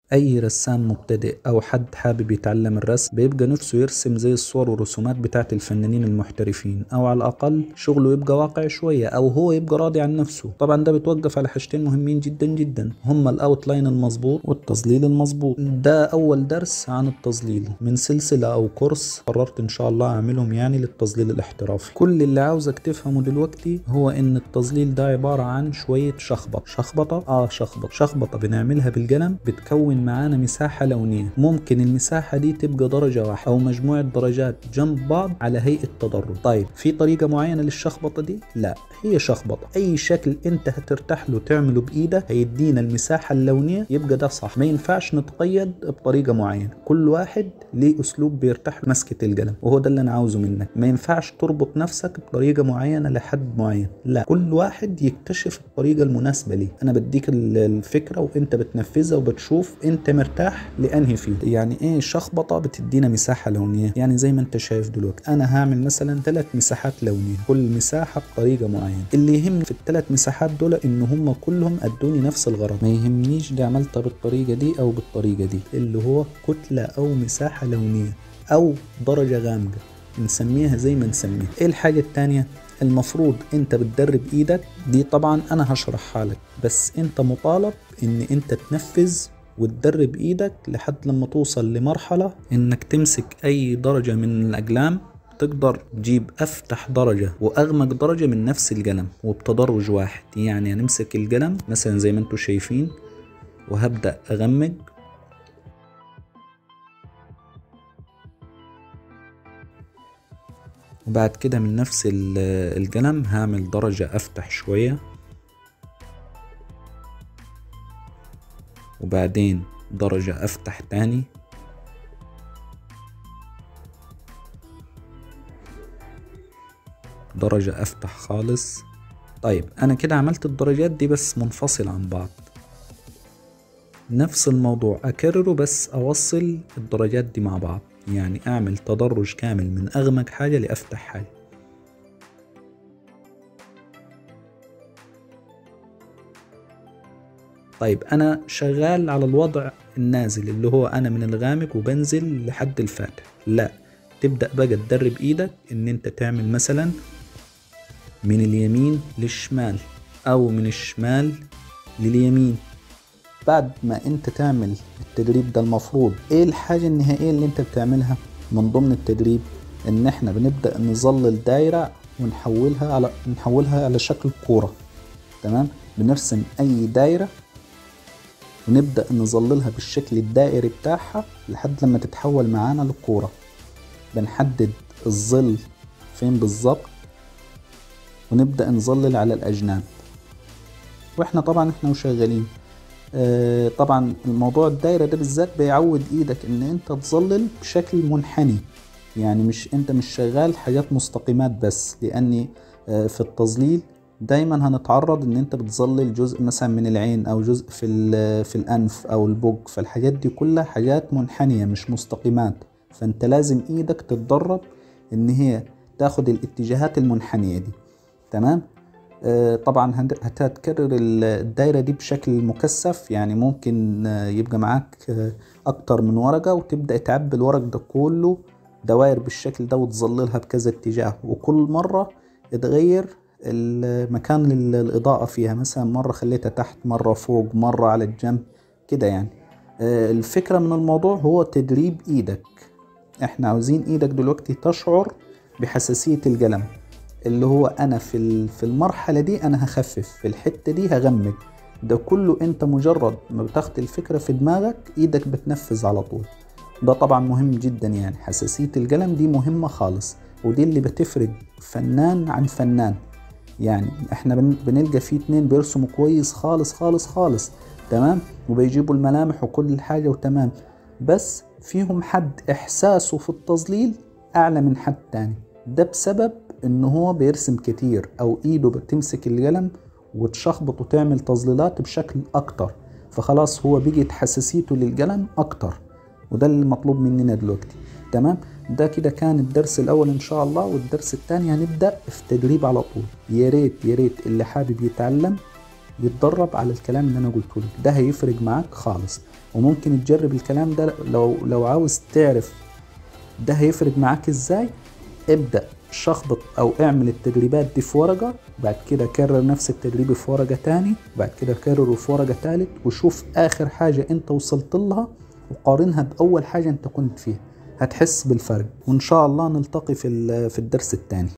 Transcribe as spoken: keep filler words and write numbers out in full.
اي رسام مبتدئ او حد حابب يتعلم الرسم بيبقى نفسه يرسم زي الصور والرسومات بتاعت الفنانين المحترفين، او على الاقل شغله يبقى واقعي شوية، او هو يبقى راضي عن نفسه. طبعا ده بيتوقف على حاجتين مهمين جدا جدا، هما الاوتلاين المظبوط والتظليل المظبوط. ده اول درس عن التظليل من سلسلة او كورس قررت ان شاء الله اعملهم يعني للتظليل الاحترافي. كل اللي عاوزك تفهمه دلوقتي هو ان التظليل ده عبارة عن شوية شخبط شخبطة اه شخبط شخبطة بنعملها بالقلم، بتكون معانا مساحة لونية. ممكن المساحة دي تبقى درجة واحدة أو مجموعة درجات جنب بعض على هيئة تدرج. طيب في طريقة معينة للشخبطة دي؟ لا، هي شخبطة أي شكل أنت هترتاح له تعمله بإيدك هيدينا المساحة اللونية، يبقى ده صح. ما ينفعش نتقيد بطريقة معينة، كل واحد ليه أسلوب بيرتاح له مسكة القلم، وهو ده اللي أنا عاوزه منك. ما ينفعش تربط نفسك بطريقة معينة لحد معين، لا، كل واحد يكتشف الطريقة المناسبة ليه. أنا بديك الفكرة وأنت بتنفذها وبتشوف أنت مرتاح لأنهي فيه. يعني ايه شخبطة؟ بتدينا مساحة لونية. يعني زي ما انت شايف دلوقتي انا هعمل مثلا ثلاث مساحات لونية، كل مساحة بطريقة معينة. اللي يهمني في الثلاث مساحات دول ان هم كلهم ادوني نفس الغرض، ما يهمنيش دي عملتها بالطريقة دي او بالطريقة دي، اللي هو كتلة او مساحة لونية او درجة غامقة، نسميها زي ما نسميها. ايه الحاجة التانية؟ المفروض انت بتدرب ايدك دي، طبعا انا هشرحها لك، بس انت مطالب ان انت تنفذ وتدرب ايدك لحد لما توصل لمرحلة انك تمسك اي درجة من الاقلام تقدر تجيب افتح درجة واغمق درجة من نفس القلم وبتدرج واحد. يعني هنمسك القلم مثلا زي ما انتم شايفين وهبدأ اغمق، وبعد كده من نفس القلم هعمل درجة افتح شوية، وبعدين درجة افتح تاني، درجة افتح خالص. طيب انا كده عملت الدرجات دي بس منفصلة عن بعض. نفس الموضوع اكرره بس اوصل الدرجات دي مع بعض، يعني اعمل تدرج كامل من اغمق حاجة لافتح حاجة. طيب انا شغال على الوضع النازل اللي هو انا من الغامق وبنزل لحد الفاتح، لا، تبدأ بقى تدرب ايدك ان انت تعمل مثلا من اليمين للشمال او من الشمال لليمين. بعد ما انت تعمل التدريب ده المفروض ايه الحاجة النهائية اللي انت بتعملها من ضمن التدريب؟ ان احنا بنبدأ نظلل دايرة ونحولها على نحولها على شكل كورة. تمام، بنرسم اي دايرة ونبدأ نظللها بالشكل الدائري بتاعها لحد لما تتحول معانا للكورة. بنحدد الظل فين بالظبط ونبدأ نظلل على الأجناب، واحنا طبعا احنا وشغالين. آه طبعا الموضوع الدايرة ده بالذات بيعود ايدك ان انت تظلل بشكل منحني، يعني مش انت مش شغال حاجات مستقيمات بس، لاني آه في التظليل دايما هنتعرض ان انت بتظلل جزء مثلا من العين او جزء في في الانف او البوق، فالحاجات دي كلها حاجات منحنية مش مستقيمات، فانت لازم ايدك تتدرب ان هي تاخد الاتجاهات المنحنية دي. تمام. آه طبعا هتكرر الدايرة دي بشكل مكثف، يعني ممكن آه يبقى معاك آه اكتر من ورقة وتبدأ تعبي الورق ده كله دوائر بالشكل ده وتظللها بكذا اتجاه، وكل مرة تغير المكان للإضاءة فيها، مثلا مرة خليتها تحت، مرة فوق، مرة على الجنب كده يعني. آه الفكرة من الموضوع هو تدريب ايدك. احنا عاوزين ايدك دلوقتي تشعر بحساسية القلم، اللي هو انا في في المرحلة دي انا هخفف، في الحتة دي هغمق. ده كله انت مجرد ما بتاخد الفكرة في دماغك ايدك بتنفذ على طول. ده طبعا مهم جدا، يعني حساسية القلم دي مهمة خالص، ودي اللي بتفرق فنان عن فنان. يعني احنا بنلقى فيه اتنين بيرسموا كويس خالص خالص خالص، تمام، وبيجيبوا الملامح وكل حاجة وتمام، بس فيهم حد احساسه في التظليل اعلى من حد تاني. ده بسبب ان هو بيرسم كتير او ايده بتمسك القلم وتشخبط وتعمل تظليلات بشكل اكتر، فخلاص هو بيجي حساسيته للقلم اكتر، وده اللي مطلوب مننا دلوقتي. تمام. ده كده كان الدرس الاول ان شاء الله، والدرس الثاني هنبدأ في تدريب على طول. يا ريت يا ريت اللي حابب يتعلم يتدرب على الكلام اللي انا قلته لك، ده هيفرق معاك خالص. وممكن تجرب الكلام ده. لو لو عاوز تعرف ده هيفرق معاك ازاي، ابدأ شخبط او اعمل التدريبات دي في ورقة، بعد كده كرر نفس التدريب في ورقة تاني، بعد كده كرره في ورقة تالت، وشوف اخر حاجة انت وصلت لها وقارنها باول حاجة انت كنت فيها، هتحس بالفرق. وان شاء الله نلتقي في في الدرس التاني.